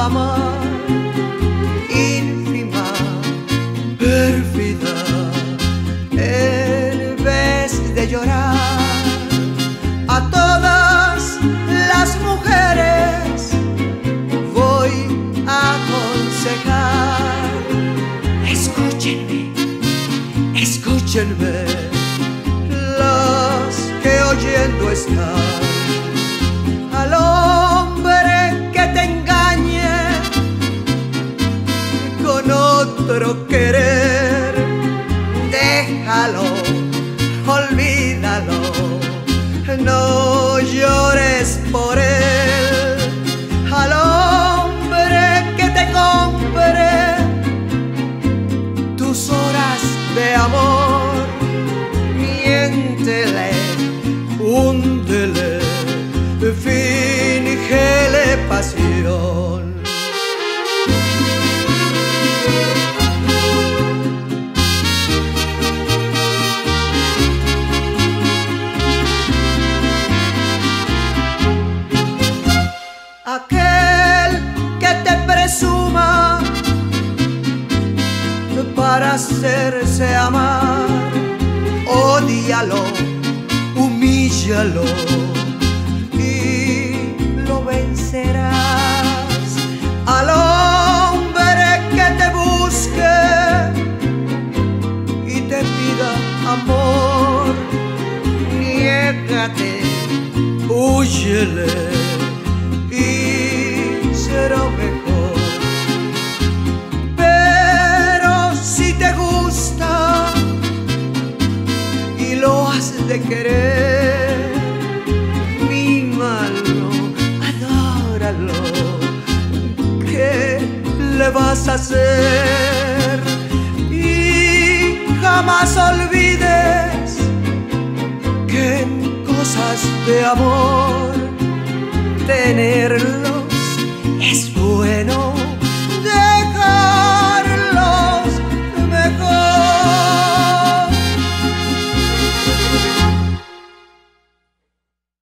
amar, ínfima, pérfida, en vez de llorar. A todas las mujeres voy a aconsejar: escúchenme, escúchenme, las que oyendo están. Al hombre que te engañe con otro querer, déjalo, olvídalo, no llores por él. Al hombre que te compre tus horas de amor, miéntele, húndele, fíngele pasión. Aquel que te presuma para hacerse amar, ódialo, humíllalo y lo vencerás. Al hombre que te busque y te pida amor, niégate, húyele y será mejor. Pero si te gusta y lo has de querer, mímalo, adóralo, ¿qué le vas a hacer? Y jamás olvides que en cosas de amor tenerlo